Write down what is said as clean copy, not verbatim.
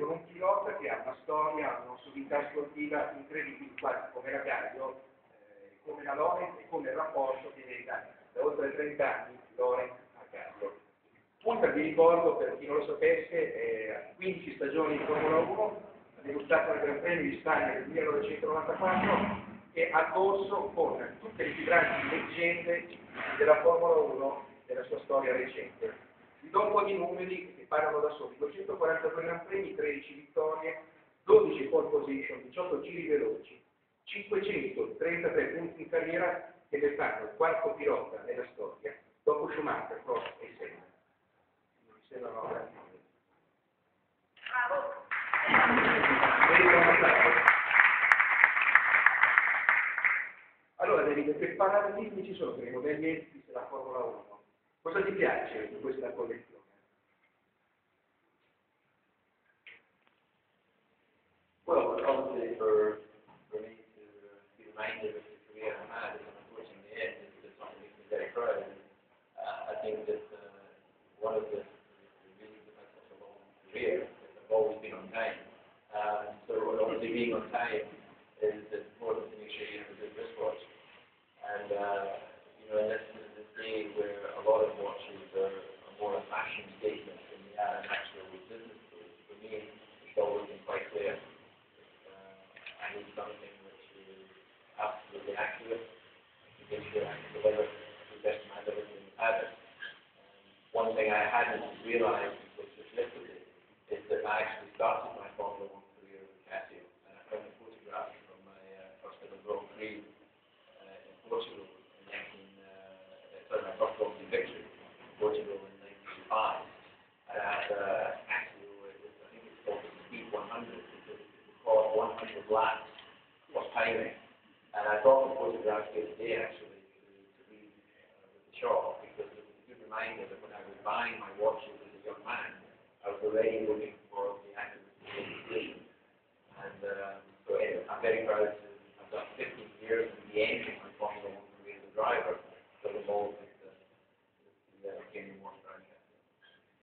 con un pilota che ha una storia, una solidità sportiva incredibile, quasi come la Gallo, come la Lorenz e come il rapporto che lega da oltre 30 anni Lorenz a Gallo. Punta vi ricordo, per chi non lo sapesse, 15 stagioni di Formula 1, ha debuttato nel Gran Premio di Spagna nel 1994 e ha corso con tutte le più grandi leggende della Formula 1 della sua storia recente. Vi do un po' di numeri che parlano da soli: 242 Gran Premi, 13 vittorie, 12 pole position, 18 giri veloci, 533 punti in carriera che ne fanno il quarto pilota nella storia, dopo Schumacher, Prost e Senna. Mi sembrano grandi numeri. Allora, David, che paradigmi ci sono per i modelli etici della Formula 1? Cosa ti piace di questa collezione? Well, obviously for me to be reminded of the career I had, and unfortunately it's something that makes me very proud. I think that one of the reasons I've had such a long career is I've always been on time. So obviously being on time is important to make sure you have a good wristwatch. And in this day where a lot of watches are more a fashion statement than they are an actual business tool, for me it's always been quite clear. I need something which is absolutely accurate to make sure I can deliver to the best of my ability in the paddock. One thing I hadn't realised, which was yesterday, is that I actually started my Formula 1 career with Casio, and I found a photograph from my first ever Grand Prix in Portugal in my first Grand Prix victory in Portugal in 1995. And I had Casio, I think it's called the Speed 100, because it's called 100 laps of timing. And I brought the photograph here today actually to read with the shop, because it was a good reminder that when I was buying my watches as a young man, I was already looking for the accuracy of the precision. And so anyway, I'm very proud to have done 15 years in the engine